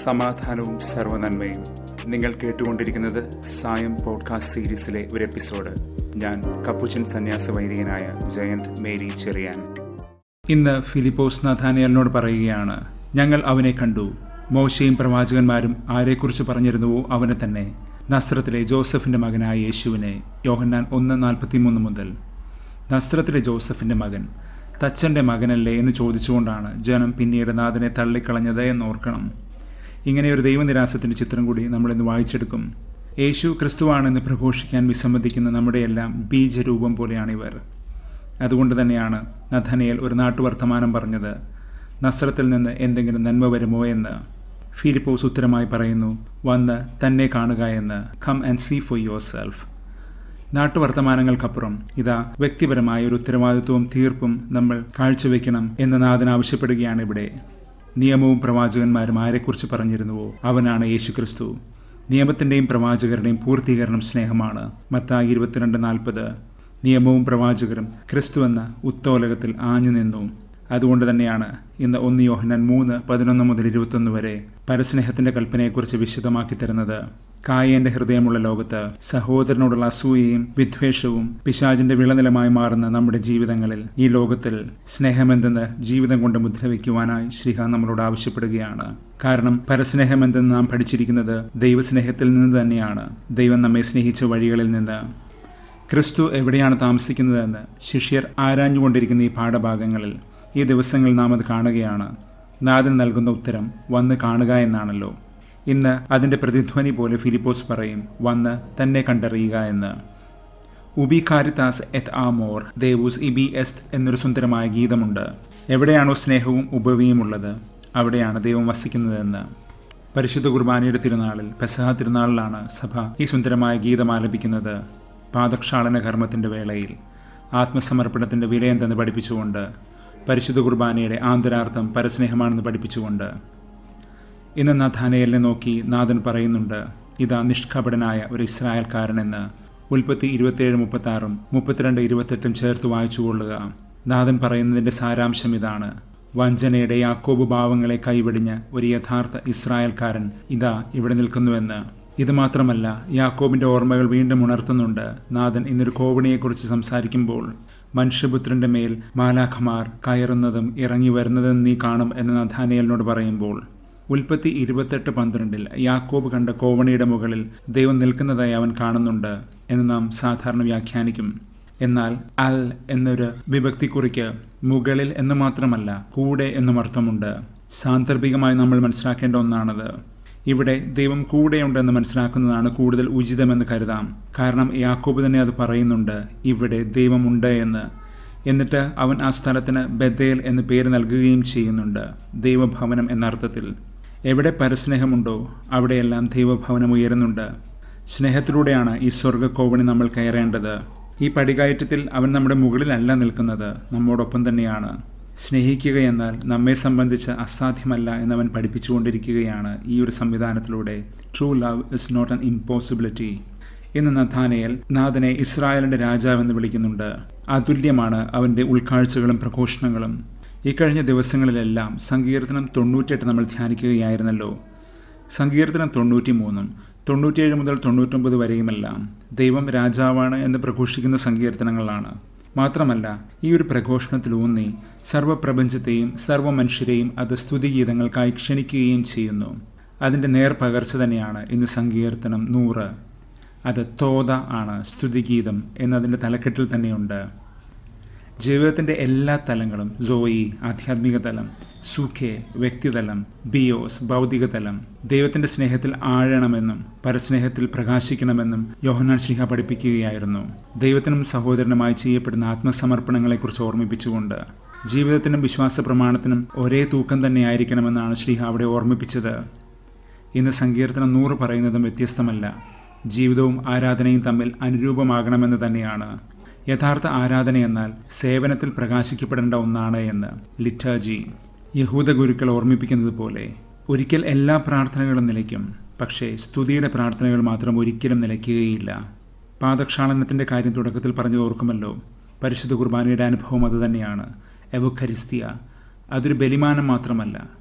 സമാധാനവും സർവ്വനന്മയും. നിങ്ങൾ കേട്ടുകൊണ്ടിരിക്കുന്നത് സായം പോഡ്കാസ്റ്റ് സീരീസിലെ ഒരു എപ്പിസോഡ്. ഞാൻ കപ്പുച്ചൻ സന്യാസ വൈദികനായ ജയന്ത് മേരി ചെറിയാൻ. ഇന്ന് ഫിലിപ്പോസ് നഥാനയേലിനോട് പറയുകയാണ്, ഞങ്ങൾ അവനെ കണ്ടു. മോശയും പ്രവാചകന്മാരും ആരെക്കുറിച്ച് പറഞ്ഞിരുന്നുവോ അവനെ തന്നെ, നസ്രത്തിലെ ജോസഫിന്റെ മകനായ യേശുവിനെ. യോഹന്നാൻ 1:43 മുതൽ. നസ്രത്തിലെ ജോസഫിന്റെ മകൻ, തച്ചൻ്റെ മകനല്ലേ എന്ന് ചോദിച്ചുകൊണ്ടാണ് ജനം പിന്നീട് നാഥനെ തള്ളിക്കളഞ്ഞത് എന്നോർക്കണം. ഇങ്ങനെയൊരു ദൈവനിരാസത്തിൻ്റെ ചിത്രം കൂടി നമ്മളിന്ന് വായിച്ചെടുക്കും. യേശു ക്രിസ്തുവാണെന്ന് പ്രഘോഷിക്കാൻ വിസമ്മതിക്കുന്ന നമ്മുടെയെല്ലാം ബീജരൂപം പോലെയാണിവർ. അതുകൊണ്ട് തന്നെയാണ് നഥാനയേൽ ഒരു നാട്ടുവർത്തമാനം പറഞ്ഞത്, നസ്രത്തിൽ നിന്ന് എന്തെങ്കിലും നന്മ വരുമോ എന്ന്. ഫിലിപ്പോസ് ഉത്തരമായി പറയുന്നു, വന്ന് തന്നെ കാണുക എന്ന്. Come and see for yourself. നാട്ടുവർത്തമാനങ്ങൾക്കപ്പുറം ഇതാ വ്യക്തിപരമായ ഒരു ഉത്തരവാദിത്വവും തീർപ്പും നമ്മൾ കാഴ്ചവെക്കണം എന്ന് നാഥൻ ആവശ്യപ്പെടുകയാണ് ഇവിടെ. നിയമവും പ്രവാചകന്മാരും ആരെക്കുറിച്ച് പറഞ്ഞിരുന്നുവോ അവനാണ് യേശുക്രിസ്തു. നിയമത്തിൻ്റെയും പ്രവാചകരുടെയും പൂർത്തീകരണം സ്നേഹമാണ്. മത്തായി 22:40. നിയമവും പ്രവാചകരും ക്രിസ്തു എന്ന ഉത്തോലകത്തിൽ ആഞ്ഞു നിന്നു. അതുകൊണ്ട് തന്നെയാണ് ഇന്ന് 1 യോഹന്നാൻ 3:11 മുതൽ 21 വരെ പരസ്നേഹത്തിന്റെ കൽപ്പനയെക്കുറിച്ച് വിശദമാക്കി തരുന്നത്. കായേന്റെ ഹൃദയമുള്ള ലോകത്ത് സഹോദരനോടുള്ള അസൂയയും വിദ്വേഷവും പിശാചിന്റെ വിളനിലമായി മാറുന്ന നമ്മുടെ ജീവിതങ്ങളിൽ ഈ ലോകത്തിൽ സ്നേഹമെന്തെന്ന് ജീവിതം കൊണ്ട് മുദ്രവയ്ക്കുവാനായി ശ്രീഹ നമ്മളോട് ആവശ്യപ്പെടുകയാണ്. കാരണം പരസ്നേഹമെന്തെന്ന് നാം പഠിച്ചിരിക്കുന്നത് ദൈവസ്നേഹത്തിൽ നിന്ന് തന്നെയാണ്. ദൈവം നമ്മെ സ്നേഹിച്ച വഴികളിൽ നിന്ന്. ക്രിസ്തു എവിടെയാണ് താമസിക്കുന്നതെന്ന് ശിഷ്യർ ആരാഞ്ഞുകൊണ്ടിരിക്കുന്ന ഈ പാഠഭാഗങ്ങളിൽ ഈ ദിവസങ്ങളിൽ നാം അത് കാണുകയാണ്. നാഥൻ നൽകുന്ന ഉത്തരം വന്ന് കാണുക എന്നാണല്ലോ. ഇന്ന് അതിൻ്റെ പ്രതിധ്വനി പോലെ ഫിലിപ്പോസ് പറയും, വന്ന് തന്നെ കണ്ടറിയുക എന്ന്. ഉബി കാരിത്താസ് എത് ആമോർ ദേവൂസ് ഇബി എസ്റ്റ് എന്നൊരു സുന്ദരമായ ഗീതമുണ്ട്. എവിടെയാണോ സ്നേഹവും ഉപവിയും ഉള്ളത് അവിടെയാണ് ദൈവം വസിക്കുന്നതെന്ന്. പരിശുദ്ധ കുർബാനയുടെ തിരുനാളിൽ, പെസഹ തിരുനാളിലാണ് സഭ ഈ സുന്ദരമായ ഗീതം ആലപിക്കുന്നത്. പാദക്ഷാളന കർമ്മത്തിൻ്റെ വേളയിൽ ആത്മസമർപ്പണത്തിൻ്റെ വിലയെന്തെന്ന് പഠിപ്പിച്ചുകൊണ്ട്, പരിശുദ്ധ കുർബാനയുടെ ആന്തരാർത്ഥം പരസ്നേഹമാണെന്ന് പഠിപ്പിച്ചുകൊണ്ട്. ഇന്ന് നഥാനയേലിനെ നോക്കി നാഥൻ പറയുന്നുണ്ട്, ഇതാ നിഷ്കപടനായ ഒരു ഇസ്രായേൽക്കാരനെന്ന്. ഉൽപ്പത്തി 27:36, 32:28 ചേർത്ത് വായിച്ചുകൊള്ളുക. നാഥൻ പറയുന്നതിൻ്റെ സാരാംശം ഇതാണ്: വഞ്ചനയുടെ യാക്കോബ് ഭാവങ്ങളെ കൈവെടിഞ്ഞ ഒരു യഥാർത്ഥ ഇസ്രായേൽക്കാരൻ ഇതാ ഇവിടെ നിൽക്കുന്നുവെന്ന്. ഇത് മാത്രമല്ല, യാക്കോബിൻ്റെ ഓർമ്മകൾ വീണ്ടും ഉണർത്തുന്നുണ്ട്. നാഥൻ ഇന്നൊരു കോവണിയെക്കുറിച്ച് സംസാരിക്കുമ്പോൾ, മനുഷ്യപുത്രൻ്റെ മേൽ മാലാഖമാർ കയറുന്നതും ഇറങ്ങി വരുന്നതും നീ കാണും എന്ന് നഥാനയേലിനോട് പറയുമ്പോൾ, ഉൽപ്പത്തി 28:12 യാക്കോബ് കണ്ട കോവണിയുടെ മുകളിൽ ദൈവം നിൽക്കുന്നതായി അവൻ കാണുന്നുണ്ട് എന്ന് നാം സാധാരണ വ്യാഖ്യാനിക്കും. എന്നാൽ അൽ എന്നൊരു വിഭക്തിക്കുറിക്ക് മുകളിൽ എന്ന് മാത്രമല്ല കൂടെ എന്നും അർത്ഥമുണ്ട്. സാന്ദർഭികമായി നമ്മൾ മനസ്സിലാക്കേണ്ട ഒന്നാണത്. ഇവിടെ ദൈവം കൂടെയുണ്ടെന്ന് മനസ്സിലാക്കുന്നതാണ് കൂടുതൽ ഉചിതമെന്ന് കരുതാം. കാരണം യാക്കോബ് തന്നെ അത് പറയുന്നുണ്ട്, ഇവിടെ ദൈവമുണ്ട് എന്ന്. എന്നിട്ട് അവൻ ആ സ്ഥലത്തിന് ബഥേൽ എന്ന് പേര് നൽകുകയും ചെയ്യുന്നുണ്ട്, ദൈവഭവനം എന്നർത്ഥത്തിൽ. എവിടെ പരസ്നേഹമുണ്ടോ അവിടെയെല്ലാം ദൈവഭവനം ഉയരുന്നുണ്ട്. സ്നേഹത്തിലൂടെയാണ് ഈ സ്വർഗ്ഗക്കോവണി നമ്മൾ കയറേണ്ടത്. ഈ പടികയറ്റത്തിൽ അവൻ നമ്മുടെ മുകളിലല്ല നിൽക്കുന്നത്, നമ്മോടൊപ്പം തന്നെയാണ്. സ്നേഹിക്കുക എന്നാൽ നമ്മെ സംബന്ധിച്ച് അസാധ്യമല്ല എന്നവൻ പഠിപ്പിച്ചുകൊണ്ടിരിക്കുകയാണ് ഈ ഒരു സംവിധാനത്തിലൂടെ. True love is not an impossibility. ഇന്ന് നഥാനയേൽ നാഥനെ ഇസ്രായേലിൻ്റെ രാജാവെന്ന് വിളിക്കുന്നുണ്ട്. അതുല്യമാണ് അവൻ്റെ ഉൾക്കാഴ്ചകളും പ്രഘോഷണങ്ങളും. ഈ കഴിഞ്ഞ ദിവസങ്ങളിലെല്ലാം സങ്കീർത്തനം 98 നമ്മൾ ധ്യാനിക്കുകയായിരുന്നല്ലോ. സങ്കീർത്തനം 93, 97 മുതൽ 99 വരെയുമെല്ലാം ദൈവം രാജാവാണ് എന്ന് പ്രഘോഷിക്കുന്ന സങ്കീർത്തനങ്ങളാണ്. മാത്രമല്ല, ഈ ഒരു പ്രഘോഷണത്തിലൂന്നി സർവ്വപ്രപഞ്ചത്തെയും സർവ്വമനുഷ്യരെയും അത് സ്തുതിഗീതങ്ങൾക്കായി ക്ഷണിക്കുകയും ചെയ്യുന്നു. അതിൻ്റെ നേർപകർച്ച തന്നെയാണ് ഇന്ന് സങ്കീർത്തനം 100. അത് തോത ആണ്, സ്തുതിഗീതം എന്നതിൻ്റെ തലക്കെട്ടിൽ തന്നെയുണ്ട്. ജീവിതത്തിൻ്റെ എല്ലാ തലങ്ങളും, സോയി ആധ്യാത്മിക തലം, സുഖേ വ്യക്തിതലം, ബിയോസ് ഭൗതിക തലം, ദൈവത്തിൻ്റെ സ്നേഹത്തിൽ ആഴണമെന്നും പരസ്നേഹത്തിൽ പ്രകാശിക്കണമെന്നും യോഹന്നാൻ ശ്ലീഹ പഠിപ്പിക്കുകയായിരുന്നു. ദൈവത്തിനും സഹോദരനുമായി ചെയ്യപ്പെടുന്ന ആത്മസമർപ്പണങ്ങളെക്കുറിച്ച് ഓർമ്മിപ്പിച്ചുകൊണ്ട് ജീവിതത്തിനും വിശ്വാസ പ്രമാണത്തിനും ഒരേ തൂക്കം തന്നെയായിരിക്കണമെന്നാണ് ശ്ലീഹ അവിടെ ഓർമ്മിപ്പിച്ചത്. ഇന്ന് സങ്കീർത്തനം 100 പറയുന്നതും വ്യത്യസ്തമല്ല. ജീവിതവും ആരാധനയും തമ്മിൽ അനുരൂപമാകണമെന്ന് തന്നെയാണ്. യഥാർത്ഥ ആരാധന എന്നാൽ സേവനത്തിൽ പ്രകാശിക്കപ്പെടേണ്ട ഒന്നാണ് എന്ന് ലിറ്റർജി, യഹൂദ ഗുരുക്കൾ ഓർമ്മിപ്പിക്കുന്നത് പോലെ. ഒരിക്കൽ എല്ലാ പ്രാർത്ഥനകളും നിലയ്ക്കും, പക്ഷേ സ്തുതിയുടെ പ്രാർത്ഥനകൾ മാത്രം ഒരിക്കലും നിലയ്ക്കുകയില്ല. പാദക്ഷാളനത്തിൻ്റെ കാര്യം തുടക്കത്തിൽ പറഞ്ഞു ഓർക്കുമല്ലോ. പരിശുദ്ധ കുർബാനയുടെ അനുഭവം അതുതന്നെയാണ്. എവുഖരിസ്തിയ അതൊരു ബലിമാനം മാത്രമല്ല,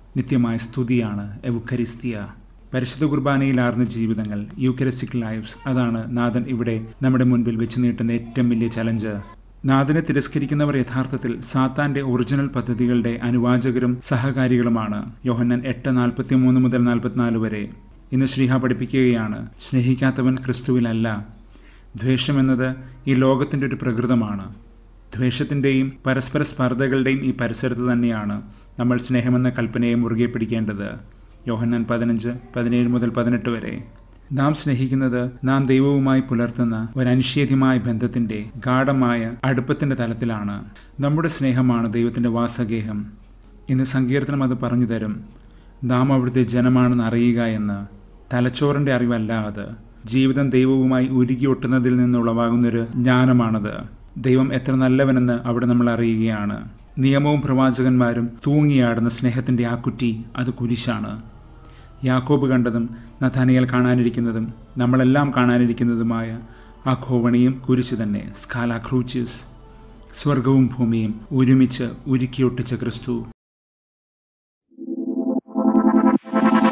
നിത്യമായ സ്തുതിയാണ് എവുക്കരിസ്തിയ. പരിശുദ്ധ കുർബാനയിലാർന്ന ജീവിതങ്ങൾ, യൂക്കറിസ്റ്റിക് ലൈഫ്സ്, അതാണ് നാഥൻ ഇവിടെ നമ്മുടെ മുൻപിൽ വെച്ച് നീട്ടുന്ന ഏറ്റവും വലിയ ചലഞ്ച്. നാഥനെ തിരസ്കരിക്കുന്നവർ യഥാർത്ഥത്തിൽ സാത്താന്റെ ഒറിജിനൽ പദ്ധതികളുടെ അനുവാചകരും സഹകാരികളുമാണ്. യോഹന്നാൻ 8:43 മുതൽ 44 വരെ. ഇന്ന് ശ്രീഹ പഠിപ്പിക്കുകയാണ്, സ്നേഹിക്കാത്തവൻ ക്രിസ്തുവിലല്ല. ദ്വേഷം എന്നത് ഈ ലോകത്തിൻ്റെ ഒരു പ്രകൃതമാണ്. ദ്വേഷത്തിൻ്റെയും പരസ്പര സ്പർദ്ധകളുടെയും ഈ പരിസരത്ത് തന്നെയാണ് നമ്മൾ സ്നേഹമെന്ന കൽപ്പനയെ മുറുകെ പിടിക്കേണ്ടത്. യോഹന്നാൻ 15:17 മുതൽ 18 വരെ. നാം സ്നേഹിക്കുന്നത് നാം ദൈവവുമായി പുലർത്തുന്ന ഒരനിഷേധ്യമായ ബന്ധത്തിൻ്റെ ഗാഢമായ അടുപ്പത്തിൻ്റെ തലത്തിലാണ്. നമ്മുടെ സ്നേഹമാണ് ദൈവത്തിൻ്റെ വാസഗേഹം. ഇന്ന് സങ്കീർത്തനം അത് പറഞ്ഞു തരും. നാം അവിടുത്തെ ജനമാണെന്ന് അറിയുക എന്ന്. തലച്ചോറിൻ്റെ അറിവല്ല അത്. ജീവിതം ദൈവവുമായി ഉരുകിയൊട്ടുന്നതിൽ നിന്നുളവാകുന്നൊരു ജ്ഞാനമാണത്. ദൈവം എത്ര നല്ലവനെന്ന് അവിടെ നമ്മൾ അറിയുകയാണ്. നിയമവും പ്രവാചകന്മാരും തൂങ്ങിയാടുന്ന സ്നേഹത്തിൻ്റെ ആ കുറ്റി, അത് കുരിശാണ്. യാക്കോബ് കണ്ടതും നഥാനിയേൽ കാണാനിരിക്കുന്നതും നമ്മളെല്ലാം കാണാനിരിക്കുന്നതുമായ ആ ഖോവണിയും കുരിശ് തന്നെ. സ്കാല ക്രൂച്ചിസ്. സ്വർഗവും ഭൂമിയും ഒരുമിച്ച് ഉരുക്കിയൊട്ടിച്ച ക്രിസ്തു.